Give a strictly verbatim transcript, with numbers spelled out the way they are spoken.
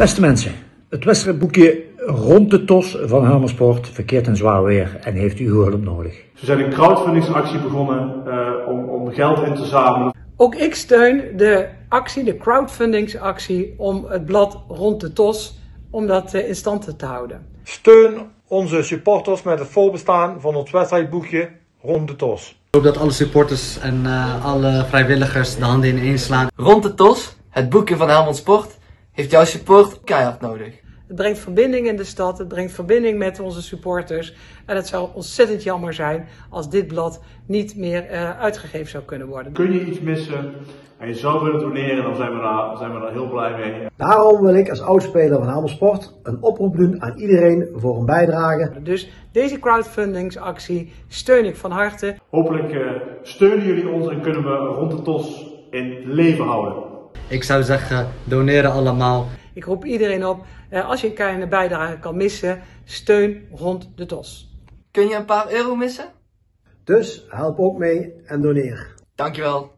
Beste mensen, het wedstrijdboekje Rond de Tos van Helmersport verkeert in zwaar weer en heeft uw hulp nodig. We zijn een crowdfundingsactie begonnen uh, om, om geld in te zamelen. Ook ik steun de actie, de crowdfundingsactie om het blad Rond de Tos, om dat in stand te houden. Steun onze supporters met het voorbestaan van ons wedstrijdboekje Rond de Tos. Ik hoop dat alle supporters en uh, alle vrijwilligers de handen ineen slaan. Rond de Tos, het boekje van Helmond Sport, heeft jouw support keihard nodig. Het brengt verbinding in de stad, het brengt verbinding met onze supporters. En het zou ontzettend jammer zijn als dit blad niet meer uh, uitgegeven zou kunnen worden. Kun je iets missen en je zou willen doneren, dan zijn we daar, zijn we daar heel blij mee. Daarom wil ik als oudspeler van Helmond Sport een oproep doen aan iedereen voor een bijdrage. Dus deze crowdfundingsactie steun ik van harte. Hopelijk uh, steunen jullie ons en kunnen we Rond de Tos in leven houden. Ik zou zeggen, doneren allemaal. Ik roep iedereen op, eh, als je een kleine bijdrage kan missen, steun Rond de Tos. Kun je een paar euro missen? Dus help ook mee en doneer. Dankjewel.